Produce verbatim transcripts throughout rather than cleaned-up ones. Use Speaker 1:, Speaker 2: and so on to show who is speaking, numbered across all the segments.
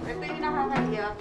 Speaker 1: Ito yung nakakahiya.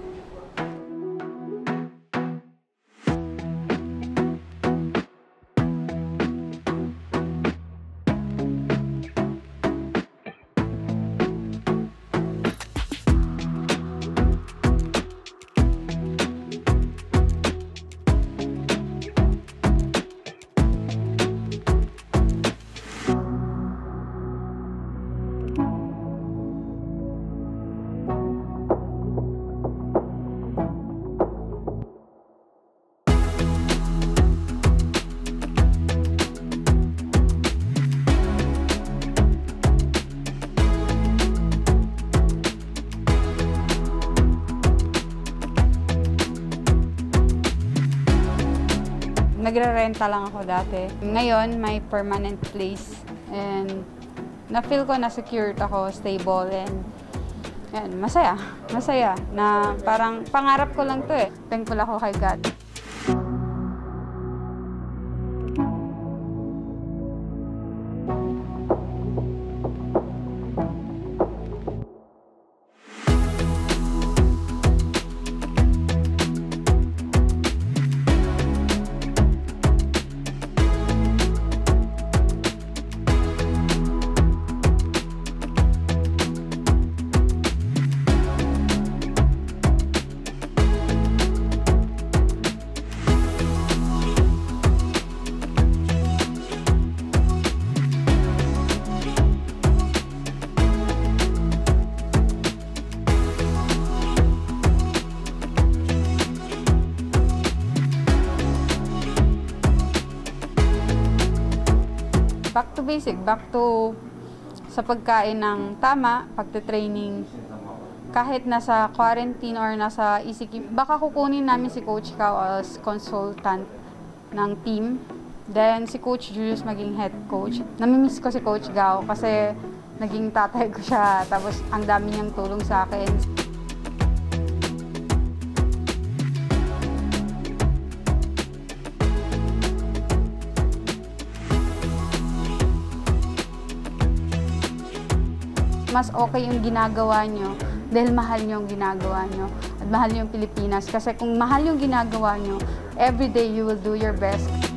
Speaker 1: Nagre-renta lang ako dati. Ngayon, may permanent place. And na-feel ko na secured ako, stable, and yan, masaya. Masaya na parang pangarap ko lang to eh. Thankful ako kay God. Back to basic, back to sa pagkain ng tama, pagte-training. Kahit nasa quarantine or nasa E C Q, baka kukunin namin si Coach Kao as consultant ng team. Then si Coach Julius maging head coach. Namimiss ko si Coach Gao kasi naging tatay ko siya, tapos ang dami niyang tulong sa akin. Mas okay yung ginagawa nyo dahil mahal nyo yung ginagawa nyo at mahal nyo yung Pilipinas. Kasi kung mahal yung ginagawa nyo, every day you will do your best.